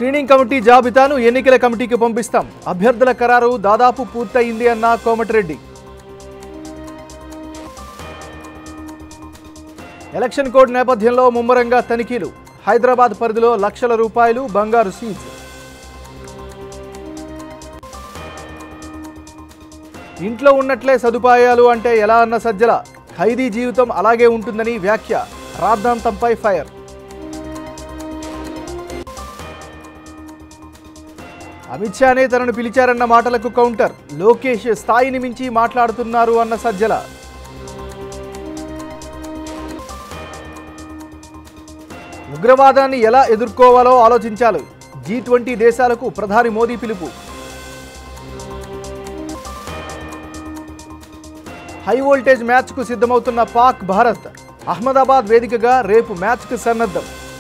Screening committee జాబితాను ఎన్నికల కమిటీకి పంపిస్తాం. అభ్యర్థుల ఖరారు దాదాపు పూర్తయింది అన్న కోమటిరెడ్డి. ఎలక్షన్ కోడ్ నేపథ్యంలో ముమ్మరంగా తనిఖీలు. హైదరాబాద్ పరిధిలో లక్షల రూపాయలు బంగారు సీజ్. ఇంట్లో ఉన్నట్లే సదుపాయాలు అంటే ఎలా అన్న సజ్జల. ఖైదీ జీవితం అలాగే ఉంటుందని వ్యాఖ్య. రాద్ధాంతంపై ఫైర్. అమిత్ షానే తనను పిలిచారన్న మాటలకు కౌంటర్. లోకేష్ స్థాయిని మించి మాట్లాడుతున్నారు అన్న సజ్జల. ఉగ్రవాదాన్ని ఎలా ఎదుర్కోవాలో ఆలోచించాలి. G20 దేశాలకు ప్రధాని మోదీ పిలుపు. హై వోల్టేజ్ మ్యాచ్కు సిద్ధమవుతున్న పాక్ భారత్. అహ్మదాబాద్ వేదికగా రేపు మ్యాచ్కు సన్నద్ధం.